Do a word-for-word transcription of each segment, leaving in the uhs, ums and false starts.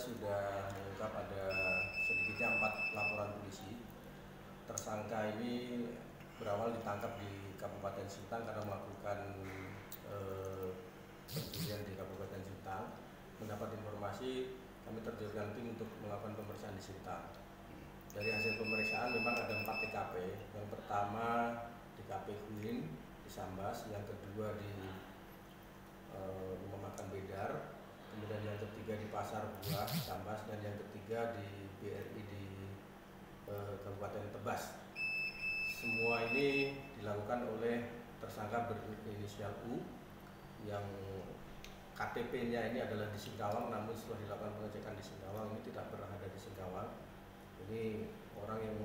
sudah mengungkap ada sedikitnya empat laporan polisi. Tersangka ini berawal ditangkap di Kabupaten Sintang karena melakukan eh, pencurian di Kabupaten Sintang. Mendapat informasi, kami terjunkan tim untuk melakukan pemeriksaan di Sintang. Dari hasil pemeriksaan memang ada empat T K P. Yang pertama T K P Huin di Sambas, yang kedua di eh, Rumah Makan Bedar, kemudian yang ketiga di Pasar Buah Sambas, dan yang ketiga di B R I di eh, Kabupaten Tebas. Semua ini dilakukan oleh tersangka berinisial U yang K T P-nya ini adalah di Singkawang, namun setelah dilakukan pengecekan di Singkawang ini tidak berada di Singkawang. Ini orang yang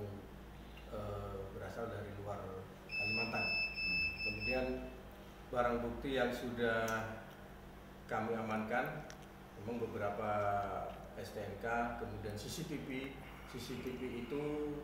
eh, berasal dari luar Kalimantan. Kemudian barang bukti yang sudah kami amankan memang beberapa S T N K, kemudian C C T V. C C T V itu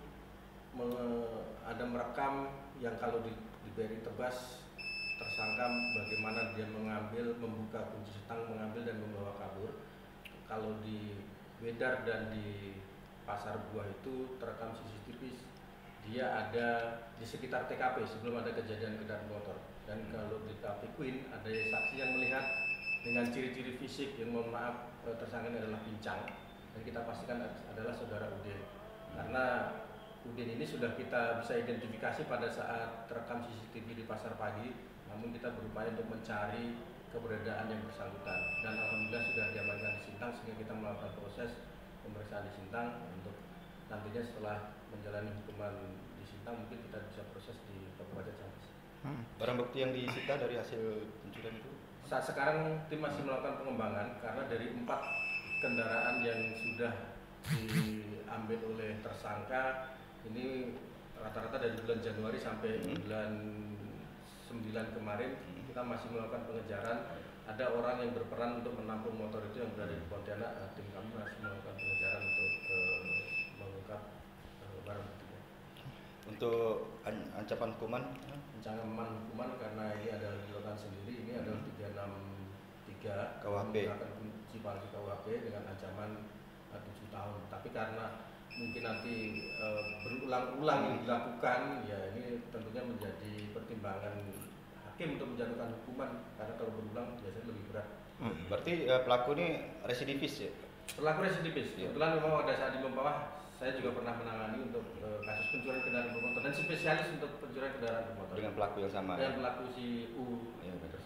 me, ada merekam yang kalau di, di B R I Tebas tersangka bagaimana dia mengambil, membuka kunci stang, mengambil dan membawa kabur. Kalau di Bedar dan di Pasar Buah itu terekam C C T V, dia ada di sekitar T K P sebelum ada kejadian kendaraan motor. Dan kalau di T K P Queen ada saksi yang melihat dengan ciri-ciri fisik yang mohon maaf tersangka ini adalah pincang, dan kita pastikan adalah saudara Udin. Karena Udin ini sudah kita bisa identifikasi pada saat terekam C C T V di Pasar Pagi, namun kita berupaya untuk mencari keberadaan yang bersangkutan. Dan alhamdulillah sudah diamankan di Sintang, sehingga kita melakukan proses pemeriksaan di Sintang untuk nantinya setelah menjalani hukuman di Sintang mungkin kita bisa proses di Kabupaten Sambas. Hmm. Barang bukti yang disita dari hasil pencurian itu? Saat sekarang tim masih melakukan pengembangan karena dari empat kendaraan yang sudah diambil oleh tersangka ini rata-rata dari bulan Januari sampai hmm. bulan sembilan kemarin kita masih melakukan pengejaran. Ada orang yang berperan untuk menampung motor itu yang berada di Pontianak. Tim kami masih melakukan pengejaran untuk uh, mengungkap uh, barang buktinya. Untuk an ancaman hukuman? Ancaman hukuman karena ini adalah dilakukan sendiri, ini adalah tiga enam tiga K U H P menggunakan kunci palsu K U H P dengan ancaman uh, tujuh tahun. Tapi karena mungkin nanti uh, berulang-ulang dilakukan, ya ini tentunya menjadi pertimbangan hakim untuk menjatuhkan hukuman, karena kalau berulang biasanya lebih berat. Hmm, berarti uh, pelaku ini residivis ya? Pelaku residivis. Ya. Kebetulan memang pada saat di Mempawah saya juga pernah menangani untuk uh, kasus pencurian kendaraan bermotor dan spesialis untuk pencurian kendaraan bermotor. Dengan pelaku yang sama? Dengan ya? pelaku si U. Ya,